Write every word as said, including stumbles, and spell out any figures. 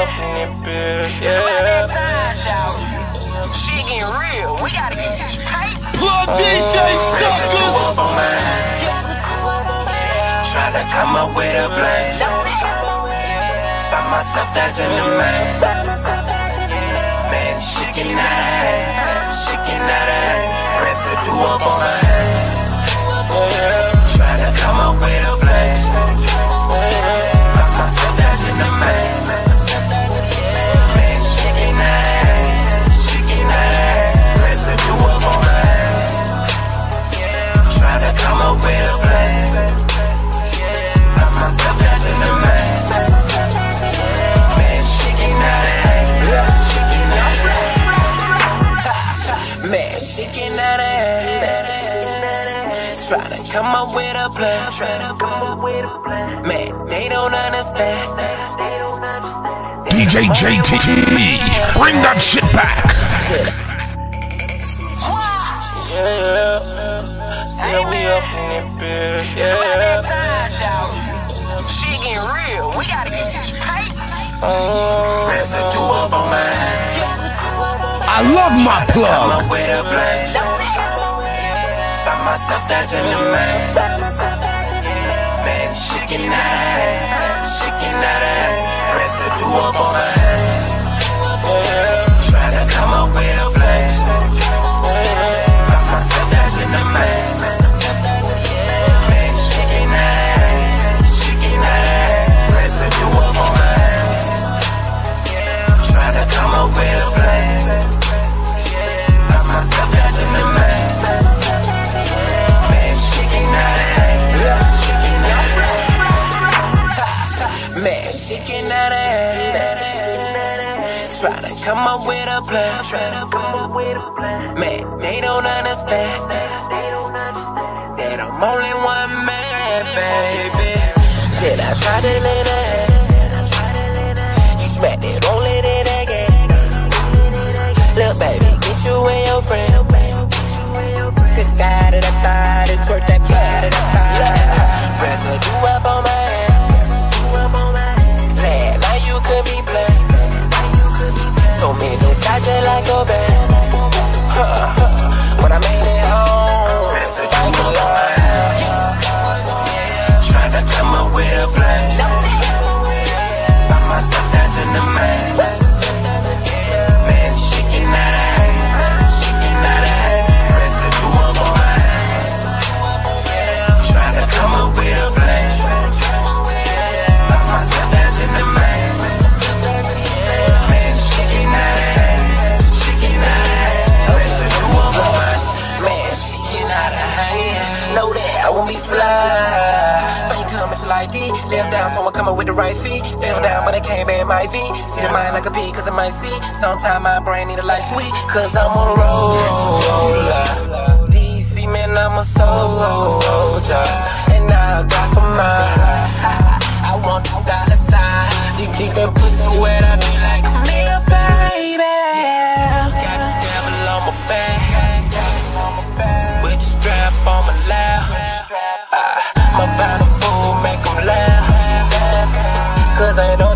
up in it, bitch. Yeah, it's about yeah. that time, y'all. Shit getting real. We gotta get this paper. Plug D J suckers. Try to come up with a plan. By myself, that's in the man. Man, shaking that, shaking that. Residue up on my hands. Try to come up with a plan. By myself, that's in the man. Man, shaking that, shaking that. Residue up on my hands. Try to come up with a plan. By myself, that's in the man. Man, shaking that, shaking that. Man, shaking that. Try to come up with a plan. Try to come up with a plan. Man, they don't understand. They don't understand. D J J T T, bring that shit back. Yeah, yeah. See we up in it, bitch. It's about Yeah, that time, y'all. Shit getting real. We gotta get this paper. yeah. Residue up on my hands. I love my Come plug. up with a plan. By myself, that's in the man. Man, shaking that, shaking that. Residue up on my hands. Try to come up with a plan. By myself, that's in the man. Man, shaking that, shaking that. Residue up on my hands. Try to come up with a plan. By myself, that's in the man. Man, shaking that, shaking that. Man, shaking that ass. Try to come up with a plan. Try to come up with a plan. Man, they don't understand. They don't understand. That I'm only one man, baby. Did I try to let it? You smacked it, won't let it again. Look, baby, get you and your friend. Good God, that I thought it twerk that body, that thought. Residue up on my hands. Glad now you could be playing. So many shots just like a band. Huh. When I made it home, thank the Lord. Trying to come up with a plan. By myself, that's in the man. Man, shaking that ass, shaking that ass. Residue up on my hands. Trying to come up with a plan. By myself, that's in the man. Man, shaking that ass, shaking that ass. Residue up on my man, shaking out of hand. Know that I won't be fly. Fame coming to like D. Left down, someone coming with the right feet. Fell down, but I came back my V. See the mind like a P, cause I might see. Sometimes my brain need a light sweet. Cause I'm on a roller. D C, man, I'm a soldier. And I got for mine. I want to dollar sign. You keep that pussy wet, I be like, come here, baby. Got the devil on my back. With the strap on my lap. My body full, make them laugh. Cause I know